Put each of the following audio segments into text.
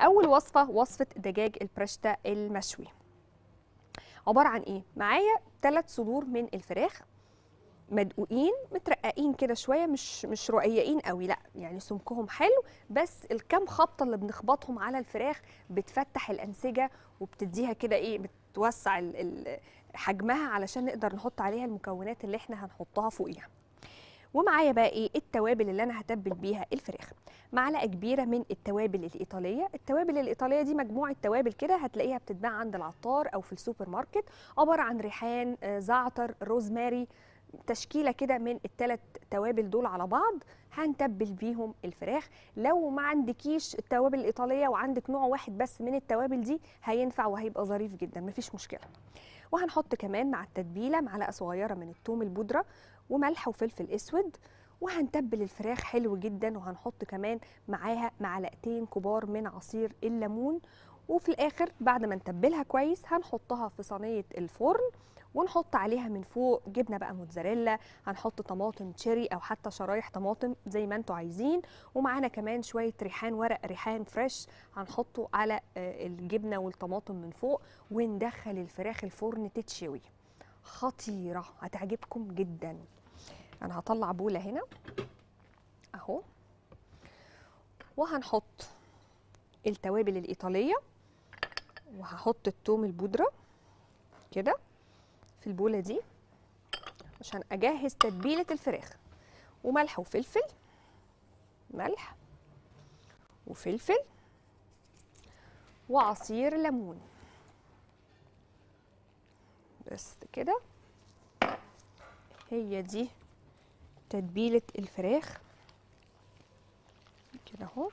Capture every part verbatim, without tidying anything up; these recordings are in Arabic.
اول وصفه وصفه دجاج البرشتا المشوي. عباره عن ايه؟ معايا ثلاث صدور من الفراخ مدقوقين مترققين كده شويه، مش مش رقيقين قوي، لا يعني سمكهم حلو، بس الكام خبطه اللي بنخبطهم على الفراخ بتفتح الانسجه وبتديها كده ايه، بتوسع ال ال حجمها علشان نقدر نحط عليها المكونات اللي احنا هنحطها فوقيها. ومعايا بقى ايه التوابل اللي انا هتبل بيها الفراخ. معلقه كبيره من التوابل الايطاليه. التوابل الايطاليه دي مجموعه توابل كده هتلاقيها بتتباع عند العطار او في السوبر ماركت، عباره عن ريحان، زعتر، روزماري، تشكيله كده من الثلاث توابل دول على بعض هنتبل بيهم الفراخ. لو ما عندكيش التوابل الايطاليه وعندك نوع واحد بس من التوابل دي هينفع وهيبقى ظريف جدا، مفيش مشكله. وهنحط كمان مع التتبيله معلقه صغيره من الثوم البودره وملح وفلفل اسود، وهنتبل الفراخ حلو جدا، وهنحط كمان معاها معلقتين كبار من عصير الليمون. وفي الاخر بعد ما نتبلها كويس هنحطها في صينيه الفرن ونحط عليها من فوق جبنه بقى موتزاريلا، هنحط طماطم تشيري او حتى شرايح طماطم زي ما انتوا عايزين، ومعانا كمان شويه ريحان، ورق ريحان فريش هنحطه على الجبنه والطماطم من فوق، وندخل الفراخ الفرن تتشوي. خطيره، هتعجبكم جدا. انا هطلع بوله هنا اهو، وهنحط التوابل الايطاليه، وهحط الثوم البودره كده في البوله دي عشان اجهز تتبيله الفراخ، وملح وفلفل، ملح وفلفل وعصير ليمون، بس كده. هي دي تتبيله الفراخ كده اهو،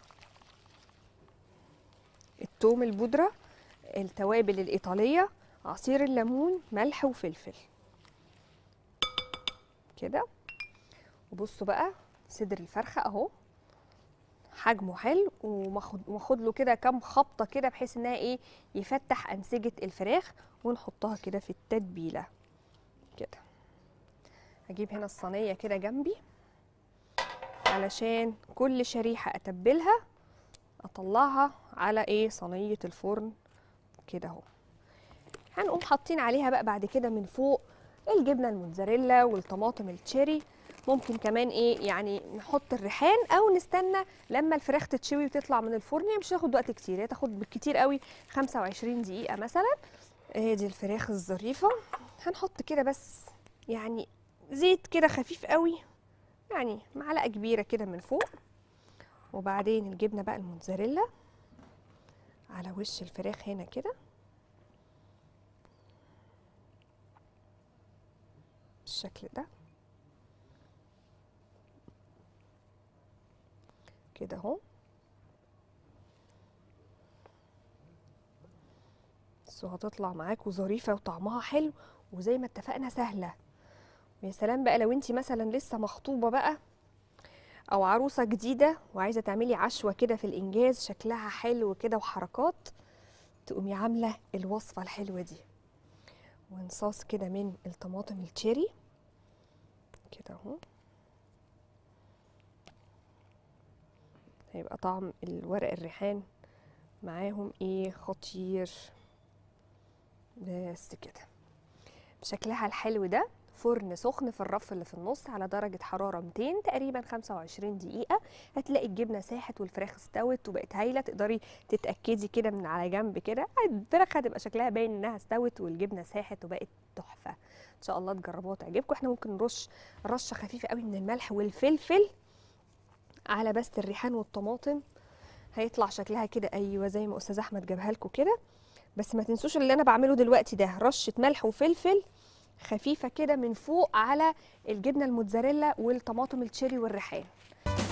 الثوم البودره، التوابل الايطاليه، عصير الليمون، ملح وفلفل كده. وبصوا بقى صدر الفرخه اهو حجمه حلو، وماخد له كده كام خبطه كده بحيث انها ايه يفتح انسجه الفراخ، ونحطها كده في التتبيله كده. هجيب هنا الصينيه كده جنبي علشان كل شريحه اتبلها اطلعها على ايه صينيه الفرن كده اهو. هنقوم حاطين عليها بقى بعد كده من فوق الجبنه الموتزاريلا والطماطم التشيري، ممكن كمان ايه يعني نحط الريحان او نستنى لما الفراخ تتشوي وتطلع من الفرن، يعني مش هتاخد وقت كتير، هي تاخد بالكتير قوي خمسة وعشرين دقيقه مثلا. اهي دي الفراخ الظريفه. هنحط كده بس يعني زيت كده خفيف قوي، يعني معلقه كبيره كده من فوق، وبعدين الجبنه بقى الموتزاريلا على وش الفراخ هنا كده بالشكل ده كده اهو. بس هتطلع معاكوا ظريفه وطعمها حلو، وزي ما اتفقنا سهله. ويا سلام بقى لو انتي مثلا لسه مخطوبه بقى او عروسه جديده وعايزه تعملي عشوه كده في الانجاز شكلها حلو كده وحركات، تقومي عامله الوصفه الحلوه دي. ونصاص كده من الطماطم التشيري كده اهو، هيبقى طعم الورق الريحان معاهم ايه خطير. بس كده بشكلها الحلو ده. فرن سخن في الرف اللي في النص على درجة حرارة مئتين تقريبا خمسة وعشرين دقيقة، هتلاقي الجبنة ساحت والفراخ استوت وبقت هايلة. تقدري تتأكدي كده من على جنب كده الفراخ هتبقى شكلها باين انها استوت والجبنة ساحت وبقت تحفة. ان شاء الله تجربوها وتعجبكم. احنا ممكن نرش رشة خفيفة قوي من الملح والفلفل على بس الريحان والطماطم، هيطلع شكلها كده ايوه زي ما استاذ احمد جابها لكم كده. بس ما تنسوش اللي انا بعمله دلوقتي ده، رشه ملح وفلفل خفيفه كده من فوق على الجبنه الموتزاريلا والطماطم التشيري والريحان.